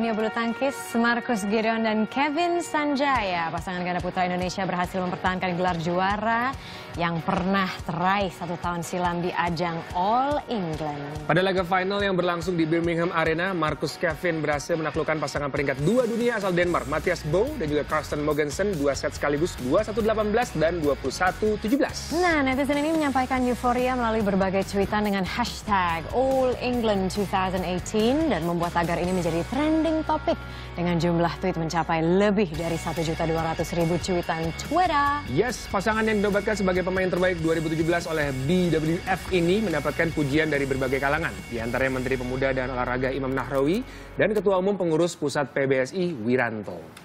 dunia bulu tangkis, Marcus Gideon dan Kevin Sanjaya, pasangan ganda putra Indonesia berhasil mempertahankan gelar juara yang pernah teraih 1 tahun silam di ajang All England. Pada laga final yang berlangsung di Birmingham Arena, Marcus Kevin berhasil menaklukkan pasangan peringkat 2 dunia asal Denmark, Mathias Bo dan juga Carsten Mogensen 2 set sekaligus 21-18 dan 21-17. Nah, netizen ini menyampaikan euforia melalui berbagai cuitan dengan hashtag All England 2018 dan membuat tagar ini menjadi trending topik dengan jumlah tweet mencapai lebih dari 1.200.000 cuitan Twitter. Yes, pasangan yang dinobatkan sebagai pemain terbaik 2017 oleh BWF ini mendapatkan pujian dari berbagai kalangan, di antaranya Menteri Pemuda dan Olahraga Imam Nahrawi dan Ketua Umum Pengurus Pusat PBSI Wiranto.